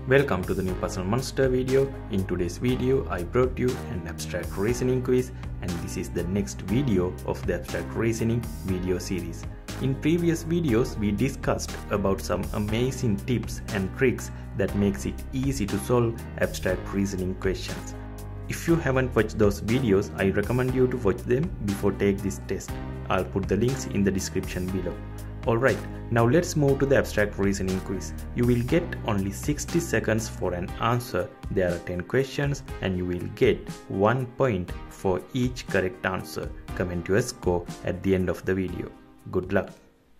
Welcome to the new Puzzle Monster video. In today's video, I brought you an abstract reasoning quiz, and this is the next video of the abstract reasoning video series. In previous videos, we discussed about some amazing tips and tricks that makes it easy to solve abstract reasoning questions. If you haven't watched those videos, I recommend you to watch them before take this test. I'll put the links in the description below. Alright, now let's move to the abstract reasoning quiz. You will get only 60 seconds for an answer. There are 10 questions and you will get 1 point for each correct answer. Comment your score at the end of the video. Good luck.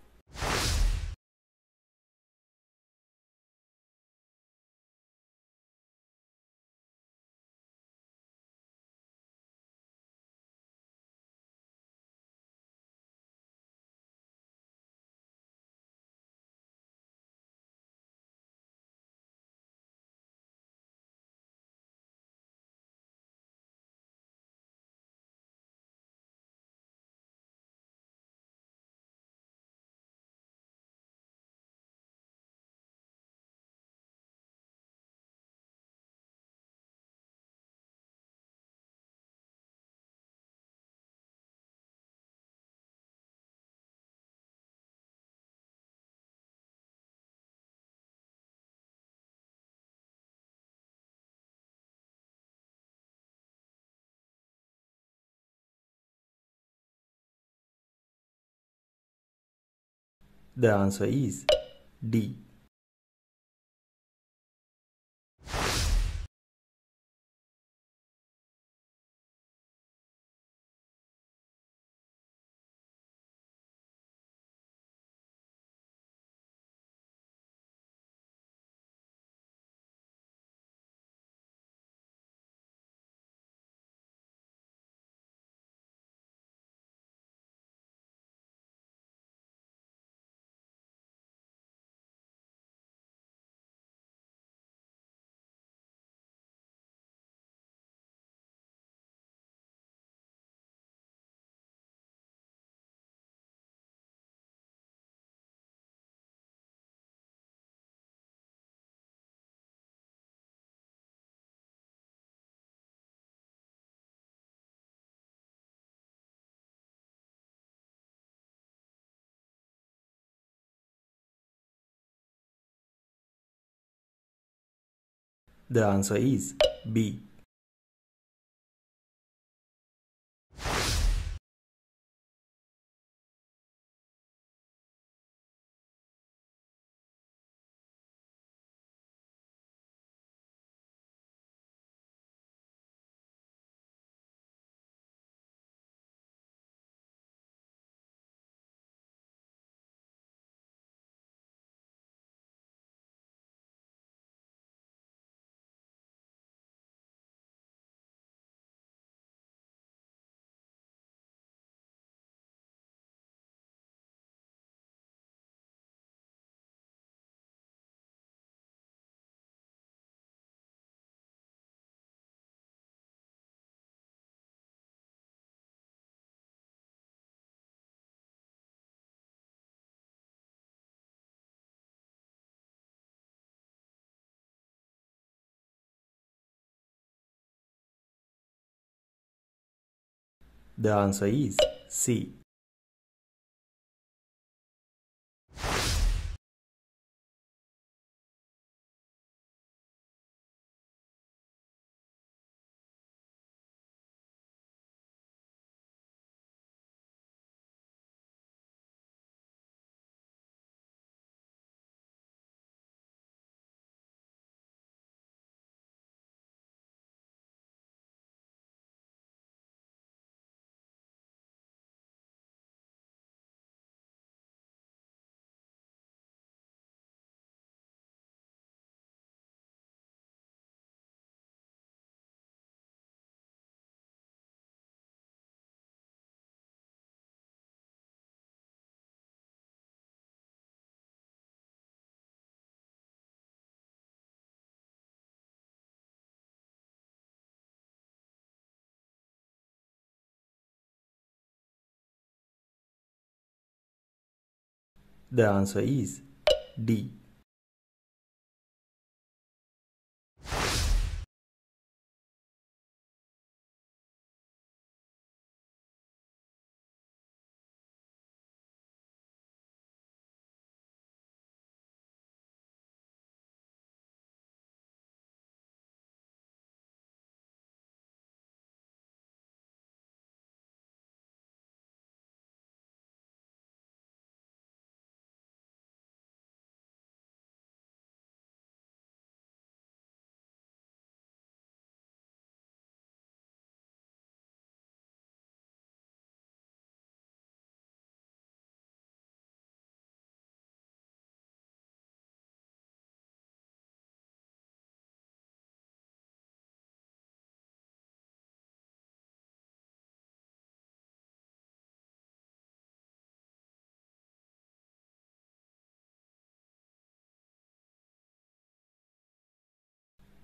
The answer is D. The answer is B. The answer is C. The answer is D.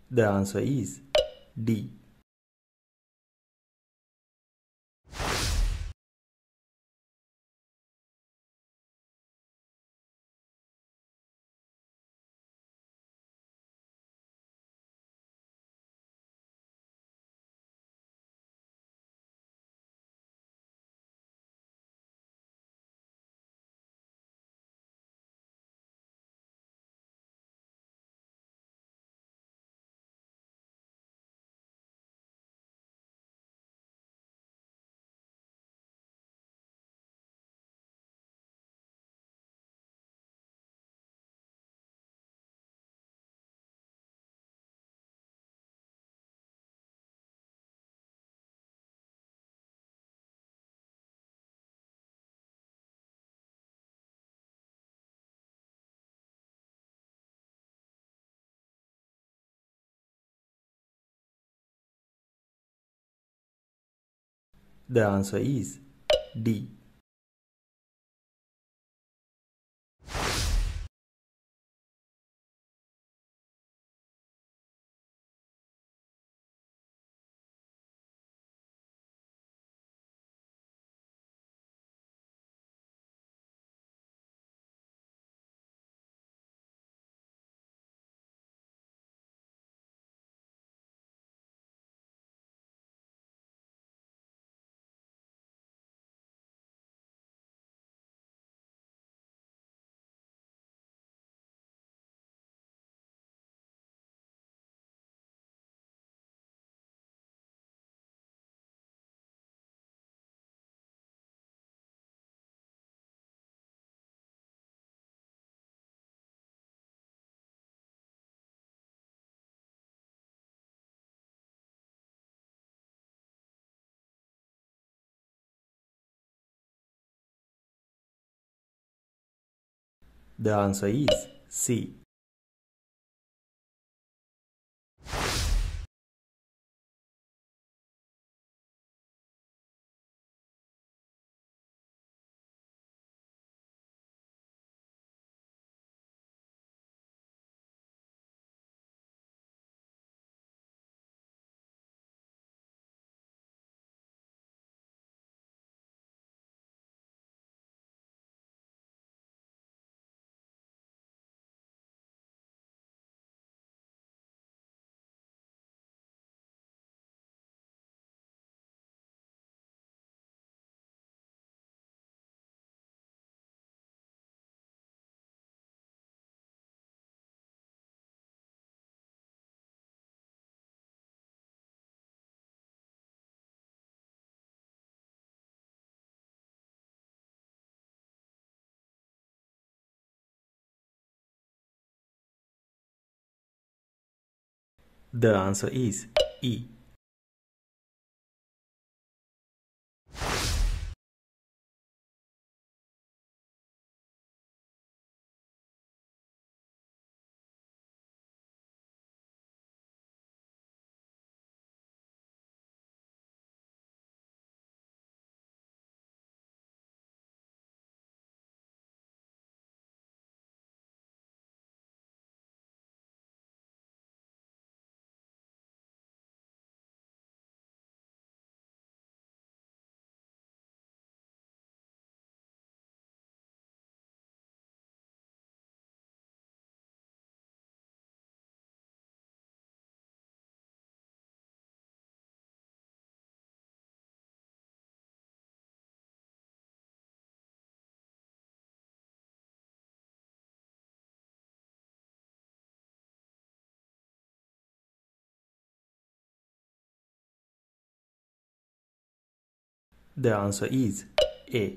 The answer is D. The answer is D. The answer is C. The answer is E. The answer is A.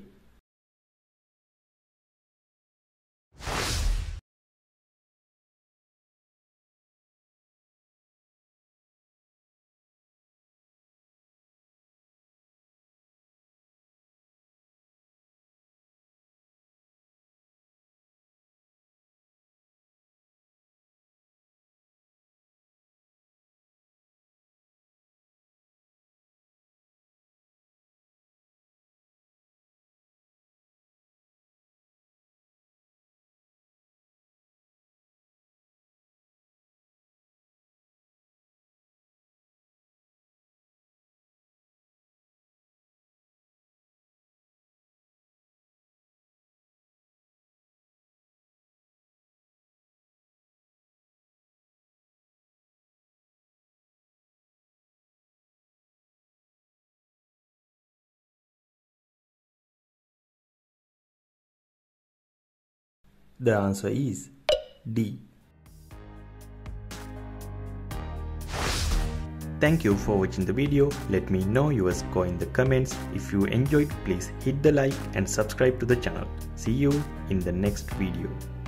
The answer is D. Thank you for watching the video. Let me know your score in the comments. If you enjoyed, please hit the like and subscribe to the channel. See you in the next video.